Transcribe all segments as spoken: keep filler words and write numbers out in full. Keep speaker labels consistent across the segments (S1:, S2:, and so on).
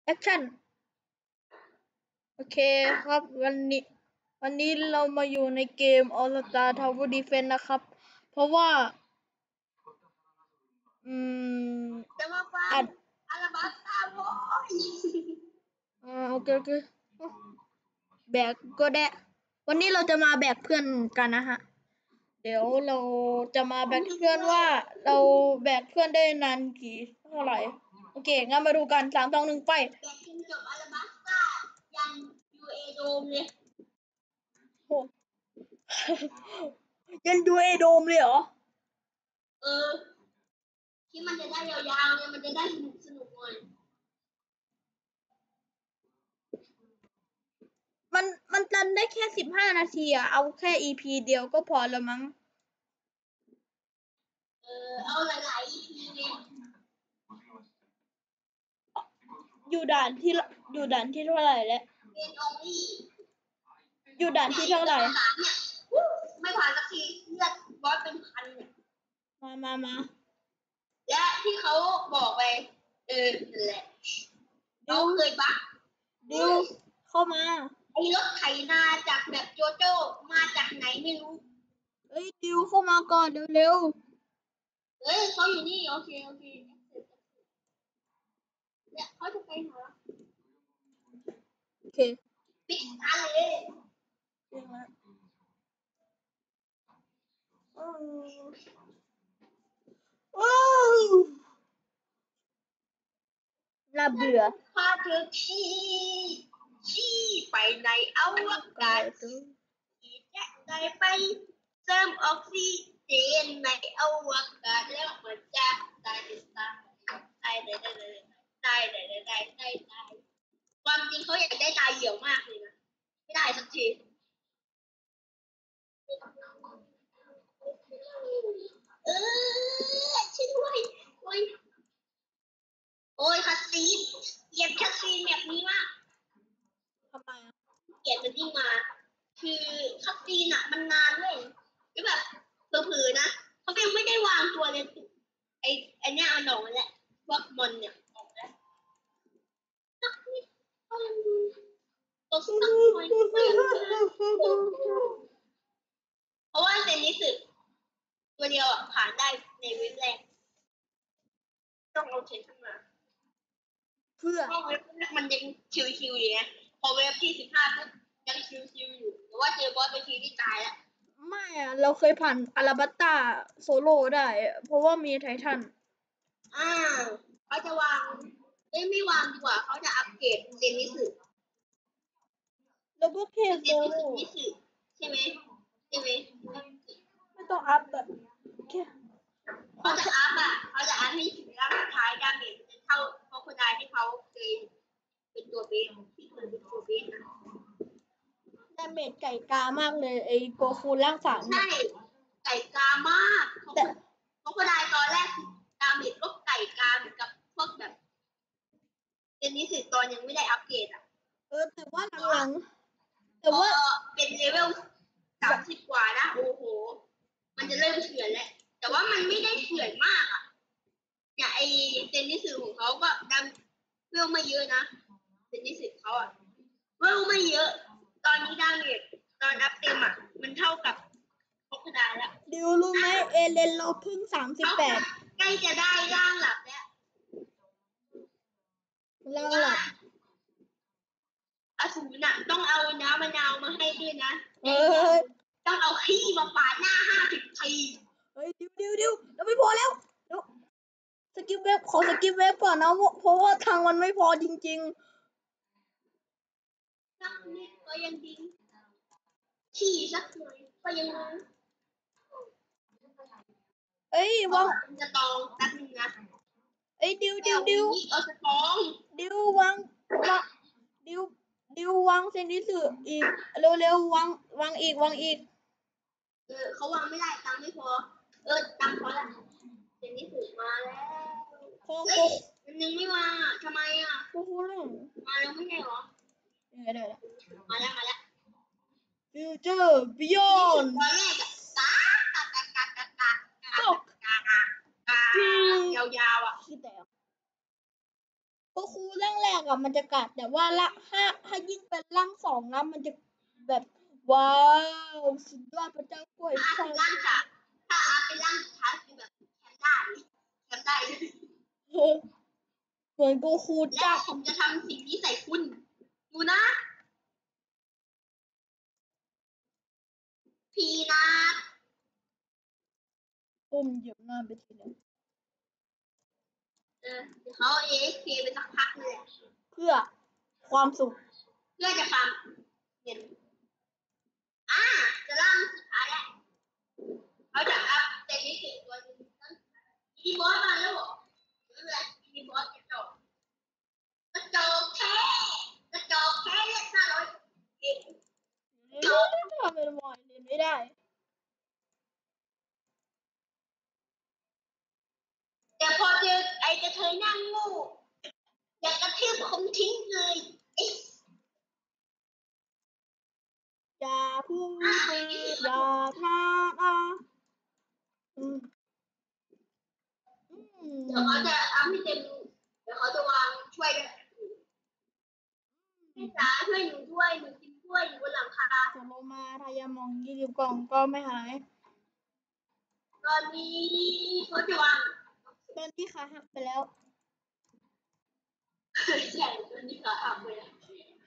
S1: แอคชั่นโอเคครับวันนี้วันนี้เรามาอยู่ในเกม All Star Tower Defense นะครับเพราะว่าอืม
S2: จะมาฟัง
S1: อัด
S2: อาราบัสตาโว้ย
S1: อ่าโอเคโอเคแบกก็ได้วันนี้เราจะมาแบกเพื่อนกันนะฮะเดี๋ยวเราจะมาแบกเพื่อนว่าเราแบกเพื่อนได้นานกี่เท่าไหร่โอเคงั้นมาดูกันสามสองหนึ่งไป
S2: แบกจนจบอาราบัสตายันยูเอโดมเลย
S1: โห ยันดูเอโดมเลยเหรอ
S2: เออ ที่มันจะได้ยาวๆเนี่ยมันจะได้สนุกสนุกหน่อย
S1: มันมันรันได้แค่สิบห้านาทีอะเอาแค่ อี พี เดียวก็พอแล้วมั้ง
S2: เออ เอาหลายๆ อี พี เลย
S1: อยู่ด่านที่อยู่ด่านที่เท่าไหร่แล้ว
S2: เรียนองลี่
S1: อยู่ด่านที่เท่าไหร่
S2: สามเนี่ยวู้ไม่ผ่านสักทีเลือดบอสเป็นพันเนี่ย
S1: มามามา
S2: และที่เขาบอกไป เออนั่นแหละเราเคยบัก
S1: ดิวเข้ามา
S2: ไอ้รถไถนาจากแบบโจโจ้มาจากไหนไม่รู้
S1: เอ้ยดิวเข้ามาก่อนเร็ว
S2: เอ้ยเขาอยู่นี่ โอเค โอเคเนี่ยเขาจะไปไหนวะ
S1: ๆโอเค
S2: ปิดตาเลย
S1: เรียงแล้วโอ้โอ้น่าเบื่อ
S2: พาเธอขี่ขี่ไปในอวกาศขี่แจ็คได้ไปเติมออกซิเจนในอวกาศแล้วมันจะตายตายตายตายตายตายตายตายตายตายตายความจริงเขาอยากได้ตายเหี่ยวมากเลยนะไม่ได้สักทีเออช่วยด้วยโอ้ยโอ้ยคัสซีนเกลียดคัสซีนแบบนี้มาก
S1: ทำไมอะ
S2: เกลียดมันยิ่งมา คือคัสซีนอะมันนานเลยก็แบบเผลอๆนะเขายังไม่ได้วางตัวเลยไอ้ไอ้เนี่ยมันออกมาแล้วพวกมอนเนี่ยออกแล้วสักนิดก็ยังดูตัวสักหน่อยก็ยังดูเพราะว่าเซนนิสึตัวเดียวอะผ่านได้ในเว็บแรกต้องเอาเชนขึ้นมา
S1: เพื่อ
S2: เพราะเว็บแรกมันยังชิวๆอยู่ไงพอเว็บที่สิบห้าปุ๊บยังชิวๆอยู่แต่ว่าเจอบอสไปทีที่ตายแล้ว
S1: ไม่อะเราเคยผ่านอาราบัตตาโซโล่ได้อะเพราะว่ามีไททัน
S2: อ่าเขาจะวางเอ้ยไม่วางดีกว่าเขาจะอัปเกรดเซนนิสึ
S1: แล้วก็แค่
S2: เซ
S1: โซ
S2: นนิสึ
S1: โล่
S2: นิสึใช่ไหมใช่ไหม
S1: ไม่ต้องอัพแบบแค่
S2: เขาจะอัพอ่ะเขาจะอัพให้ถึงร่างสุดท้ายดาเมจจะเท่าเพราะคนใดที่เขาเคยเป็นตัวเบสที่เคยเป็นตัวเบสนะ
S1: ดาเมจไก่กามากเลยไอ้โกคูร่างสามเนี่
S2: ใช่
S1: ย
S2: ไก่กามากเพราะ
S1: แต่
S2: เพราะคนใดตอนแรกดาเมจก็ไก่กาเหมือนกับพวกแบบเซนนิสึตอนยังไม่ได้อัปเกรดอ่ะ
S1: เออแต่ว่าหลังๆแต่
S2: พอ
S1: ว่า
S2: เป็นเลเวลสามสิบกว่านะโอ้โห มันจะเริ่มเฉื่อยแล้ว แต่ว่ามันไม่ได้เฉื่อยมากอ่ะเนี่ยไอเซนนิสึของเขาก็ดันเวลไม่เยอะนะเซนนิสึเขาอ่ะเวลไม่เยอะ ตอนนี้ดาเมจตอนอัพเต็มอ่ะมันเท่ากับพกดาแล้ว
S1: ดิวรู้ไหมเอเลนเราเพิ่งสามสิบ
S2: เขา
S1: แปด
S2: ใกล้จะได้ร่างหลับแล้ว
S1: ร่างหลับ
S2: อสูรน่ะต้องเอาน้ำมะนาวมาให้ด้วยนะ
S1: เฮ้ย
S2: ต้องเอาขี้มาปาดหน้าห้าสิบที
S1: เฮ้ยดิวดิวดิวเราไม่พอแล้วเดี๋ยวสกิปเว็บขอสกิปเว็บก่อนนะเพราะว่าทางมันไม่พอจริง
S2: สักนิดก็ยังดีขี่สักหน่อยก็ยังดี
S1: ๆเอ้ย
S2: เพราะ
S1: วาง
S2: มันจะตองแป๊บนึงนะ
S1: เอ้ยดิวดิวดิว
S2: เอาสตอง
S1: ดิววางวางดิวดิววางเซนดิสึอีกเร็วๆวางวางอีกวางอีก
S2: เออเขาวางไม่ได้ตังค์ไม่พอ เออตังค์พอละเดี๋ยวนี้ถึงมาแล้ว
S1: โคโค
S2: เฮ้ยมันยังไม่มาอ่ะทำไมอ่ะ
S1: โคโคเรื่อง
S2: มาแล้วไม่ใช่เหรอ
S1: ได้ได้แล้ว
S2: มาแล้วมาแล้ว
S1: ฟิวเจอร์บิยอน
S2: ตอนแรกอะกากากากากากากากากากากายาวๆอ่ะ
S1: ขี้แตกก็ครูร่างแรกอะมันจะกัดแต่ว่าละถ้าถ้ายิ่งเป็นร่างสองนะมันจะแบบว้าวสุดยอดพระเจ้ากล้วย
S2: ถ้า
S1: ทอ
S2: เป็น
S1: ด
S2: ร่างสามถ้าอาเป็นร่างสุดท้ายคือแบบแชมป์ได้แชมป์ได้
S1: เหมือนโกคู
S2: และ
S1: จ้า
S2: ผมจะทำสิ่งนี้ใส่คุณดูนะพีนะ
S1: อุ้มเหยียบหน้าไปทีนึง
S2: เออเดี๋ยวเขาเอฟเคไปสักพักเลย
S1: เพื่อความสุข
S2: เพื่อจะทำเห็นอ่าจะร่างสุดท้ายแล้วเขาจะอัพแต่นี้ถึงตัวนึงมีบอสมาแล้วเหรอไม่เป็นไรมีบอสกระจกกระจกแค่กระจกแค่เรียกห้าร้อยเอง
S1: ทำเป็นมอยเรียนไม่ได้
S2: แต่พอเจอไอ้กระเทยหนั่งงูอยากกระทืบผมทิ้งเลยเอ๊ะ
S1: อย่าพูดปืนอย่านะอ่ะอืมอืม
S2: เดี๋ยวเขาจะทำให้เต็มเดี๋ยวเขาจะวางช่วยกันพี่จ๋าช่วยหนูด้วยหนูกินกล้วยอยู่บนหลังคา
S1: จะลงมาทายามองยี่สิบกล่องก็ไม่หาย
S2: ตอนนี้เขาจะวาง
S1: ตอนที่ขาหักไปแล้ว
S2: ใช่ตอนนี้เขาทำไปแล้ว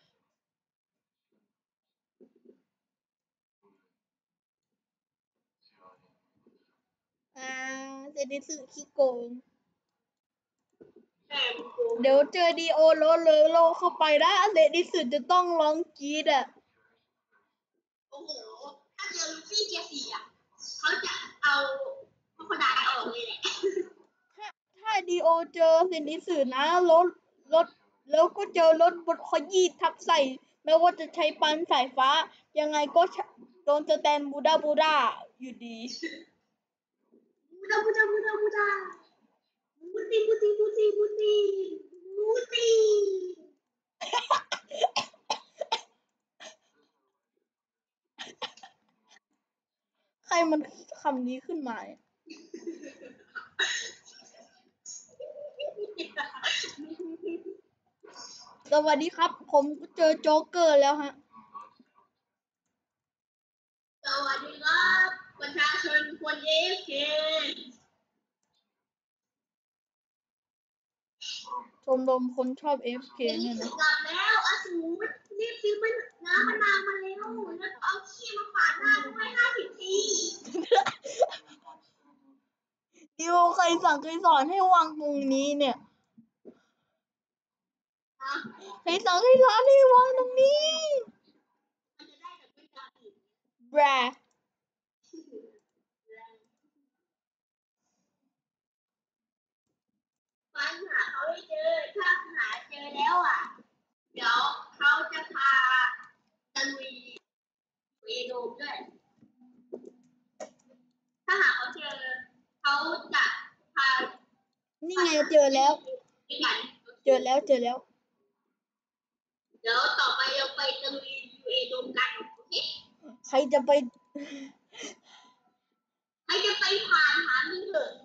S1: อ่าเซนิสึขี้โกง
S2: ใช่มันโกง
S1: เดี๋ยวเจอดีโอโลเลโลเข้าไปนะเซนิสึจะต้องร้องกรีดอ่ะ
S2: โอ้โหถ้าเจอลูฟี่เกียร์สี่อ่ะเขาจะเอาพวกคนร้ายออกเลยแหละ
S1: ถ้าถ้าดีโอเจอเซนิสึนะรถรถแล้วก็เจอรถบนขยี้ทับใส่ ไม่ว่าจะใช้ปันสายฟ้า ยังไงก็โดนสแตนบูดาบูดาอยู่ดี
S2: มูดามูดามูดามูดามูตีมูตีมูตีมูตีมูตี
S1: ใครมันคำนี้ขึ้นมาเนี่ยสวัสดีครับ ผมเจอโจ๊กเกอร์แล้วฮะ
S2: สวัสดีครับประชาชนควรเอฟเค
S1: ชมรมคนชอบ เอฟ เค
S2: นี่
S1: เนี่ย
S2: ถึ
S1: นะ
S2: งกลับแล้วอาสูรรีบซื้อมันน้ำมะนาวมาเร็วแล้วก็เอาขี้มาปาดหน้าด้วยห้าสิบที
S1: ดิวเคยสั่งเคยสอนให้วางตรงนี้เนี่ย
S2: นะ
S1: เคยสั่งเคยสอนให้วางตรงนี้
S2: มันจะได้แบบไม่ดำอีก
S1: แบร
S2: ฟันหาเขาให้เจอถ้าหาเจอแล้วอ่ะ เดี๋ยวเขาจะพาตะลุยเวโดมด้วย ถ้าหาเขาเจอเขาจะพา
S1: นี่ไงเจอแล้ว
S2: ด้วยกัน
S1: เจอแล้วเจอแล้ว
S2: เดี๋ยวต่อไปเราไปตะลุยยูเอโดมกันโอเค
S1: ใครจะไป
S2: ใครจะไปผ่านหามึงเถอะ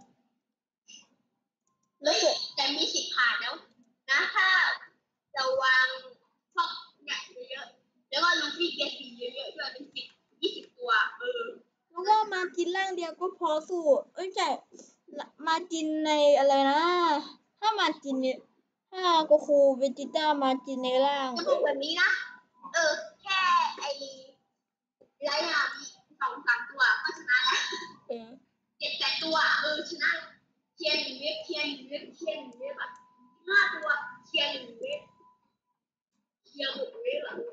S1: แล้วเกิด
S2: แต่มีสิทธิ์ผ่านแล้วนะถ้าเราวางพวกเนี่ยเยอะๆแล้วก็ลูฟี่เกียร์สีเยอะๆด้วยเป็นสิบยี่สิบตัวเออ
S1: รู้ว่ามาจินร่างเดียวก็พอสู้ เอ้ยใช่มาจินในอะไรนะ ถ้ามาจินเนี่ยถ้าโกคูเวจิต้ามาจินในร่าง
S2: จะบอกแบบนี้นะ เออ แค่ไอ้ไรนามีสองสามตัวก็ชนะแล้ว
S1: เออ
S2: เจ็ดแปดตัวเออชนะเทียนหนึ่งเว็บเทียนหนึ่งเว็บเทียนหนึ่งเว็บอ่ะห้าตัวเทียนหนึ่งเว็บเทียนหกเว็บอ่ะ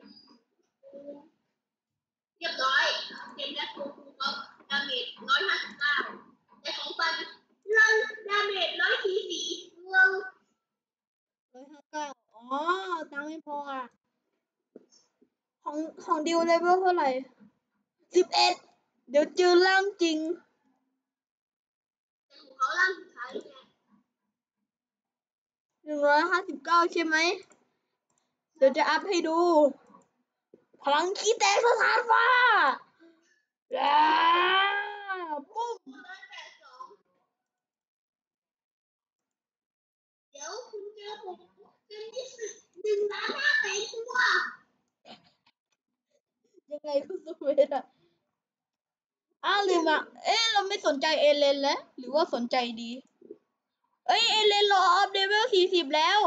S2: เรียบร้อยเกมแรกโกคูก็ดาเมจร้อยห้าสิบเก้าแต่ของฟันเราดาเมจร้อยสี่สี่เรา
S1: ร้อยห้าเก้าอ๋อตังค์ไม่พออ่ะ ของของดิวเลเวลเท่าไหร่สิบเอ็ดเดี๋ยวเจอร่างจริง
S2: แต่ของเขาล่างสุดท้ายไง
S1: หนึ่งร้อยห้าสิบเก้าใช่ไหม เดี๋ยวจะอัพให้ดู พลังขี้แตกสถานฟ้าแล้วปุ๊บ
S2: ร้อยแปดสองเดี๋ยวคุณเจอผมหนึ่งล้านห้าแสนตัว
S1: ยังไงก็สวีทอ่ะอ้าวลืมอ่ะเอ๊ะเราไม่สนใจเอเลนแล้วหรือว่าสนใจดีเอ้ยเอเลนรออัพเลเวลสี่สิบแล้ว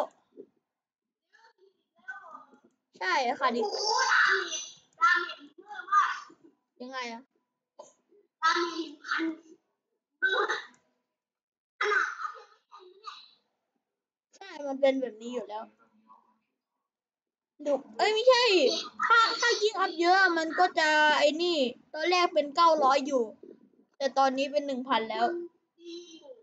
S1: ใช่ค่ะดิ
S2: โอ้โหดาเมจดาเมจเพิ่มมาก
S1: ยังไงอะ
S2: ดาเมจพันเพิ่มมากขนาดอัพยังไม่เต็มเนี่ย
S1: ใช่มันเป็นแบบนี้อยู่แล้วดูเอ้ยไม่ใช่ถ้าถ้ายิ่งอัพเยอะมันก็จะไอ้นี่ตอนแรกเป็นเก้าร้อยอยู่แต่ตอนนี้เป็นหนึ่งพันแล้ว
S2: ดีหมู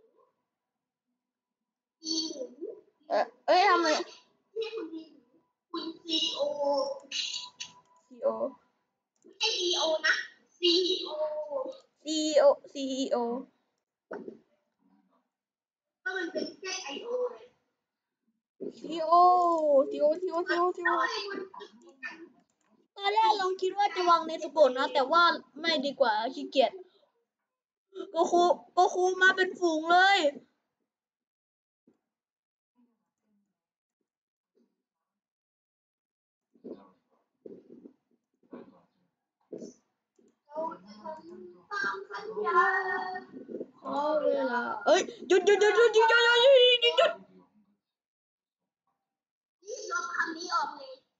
S2: ดีหมู
S1: เออเอ้ยทำไม
S2: เรียกคุณดีหมูคุณซีโอ
S1: ซีโอ
S2: ไม่ใช่ดีโอนะซีโอ
S1: ซีโอ ซีอีโอ
S2: ก็มันเป็นแค่ไอโอเลย
S1: ซีโอ ซีโอ ซีโอ ซีโอ ซีโอ
S2: แล้วไอ้มันติดกัน
S1: ตอนแรกเราคิดว่าจะวางในสโกดนะ แต่ว่าไม่ดีกว่าขี้เกียจโกคูโกคูมาเป็นฝูงเลย
S2: เราจะทำตามสัญญา
S1: ขอเวลา เอ้ยหยุดหยุดหยุดหยุดหยุดหยุดหยุดหยุดหยุดหยุด
S2: นี่ลบคำนี้ออกเลย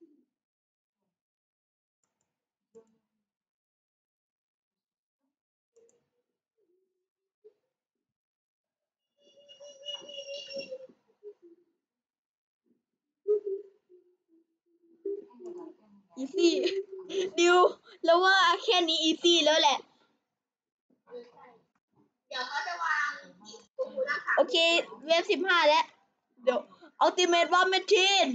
S1: อีซี่ดิวแล้วว่าแค่นี้อีซี่แล้วแหละ
S2: เออใช่เดี๋ยวเขาจะวางกูกูรักษา
S1: โอเค เวฟสิบห้าแล้ว เดี๋ยวอัลติเมทวอร์แมชชีน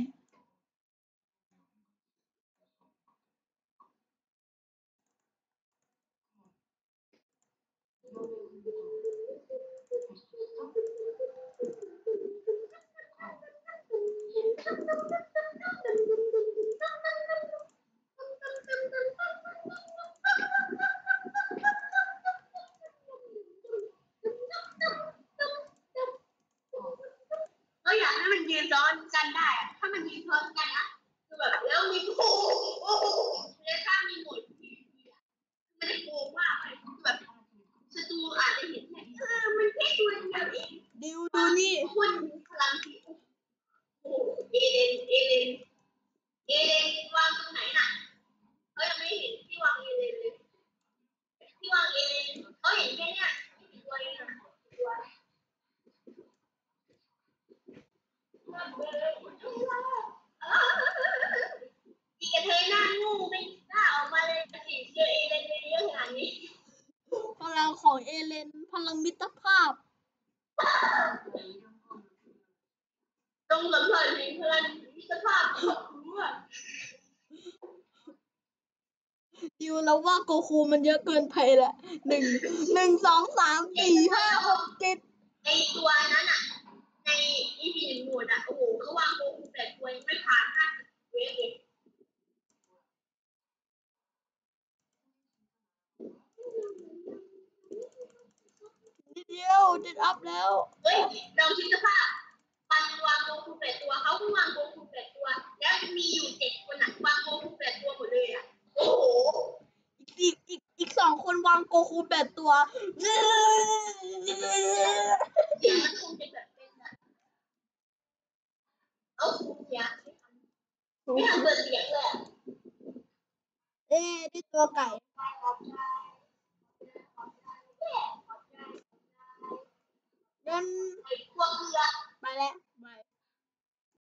S2: ก็อยากให้มันยืนซ้อนกันได้อะถ้ามันยืนซ้อนกันนะคือแบบแล้วมีโอ้โหโอ้โหแล้วถ้ามีหมดมันจะโกงมากเลยคือแบบศัตรูอาจจะเห็นแค่เออมันแค่ตัวเดียวเอง
S1: ดิวดูนี่
S2: คนพลังที่โอ้โหเอเลนเอเลนเอเลนวางตรงไหนน่ะเขายังไม่เห็นที่วางเอเลนเลยที่วางเอเลนเขาเห็นแค่เนี้ยไม่กี่ตัวเองอะตัวอีกระเทยหน้างูไม่กล้าออกมาเลยสิเจอเอเลนเยอะขนาดนี้
S1: พลังของเอเลน พลังมิตรภาพ
S2: ตรงสัมผัสถึงพลังมิตรภาพของรู้อะ
S1: ดิวแล้วว่าโกคูมันเยอะเกินไปแหละหนึ่งหนึ่งสองสามสี่ห้าหกเจ็ด
S2: ในตัวนั้นอ่ะในอีพีหนึ่งหมวดอ่ะโอ้โหเขาวางโกคูแปดตัวยังไม่ผ่านห้าสิบเวฟเลย
S1: นิดเดียวจะอัพแล้ว
S2: เฮ้ยลองคิดสภาพมันวางโกคูแปดตัวเขาก็วางโกคูแปดตัว แล้วมีอยู่เจ็ดคนอ่ะวางโกคูแปดตัวหมดเลยอ่ะโอ้โห
S1: อีกอีกอีกสองคนวางโกคูแปดตัว
S2: เสียงมันคงจะแบบเป็นแบบเอ้าเสียงไม่ทันเปิดเสียงเลยอ่ะ
S1: เอ๊ะที่ตัวไก่เดิน
S2: ไอ้พวกเรือ
S1: ไปแล้ว